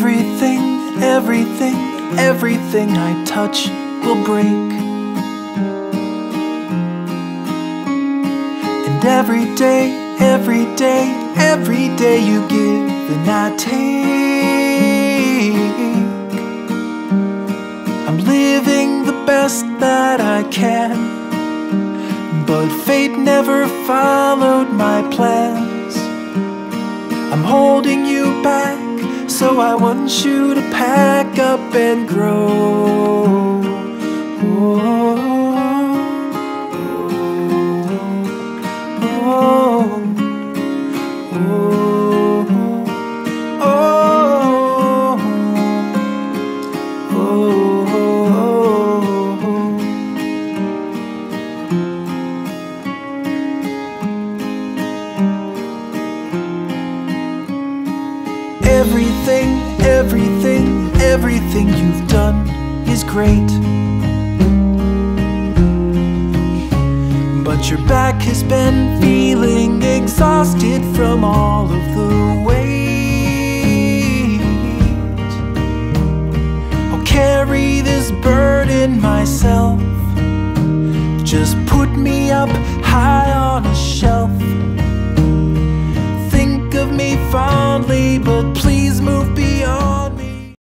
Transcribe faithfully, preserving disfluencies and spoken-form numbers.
Everything, everything, everything I touch will break. And every day, every day, every day you give and I take. I'm living the best that I can, but fate never followed my plans. I'm holding you back, so I want you to pack up and grow. Oh, oh, oh, oh, oh. Everything, everything, everything you've done is great, but your back has been feeling exhausted from all of the weight. I'll carry this burden myself. Just put me up high on a shelf. Think of me fondly, but please move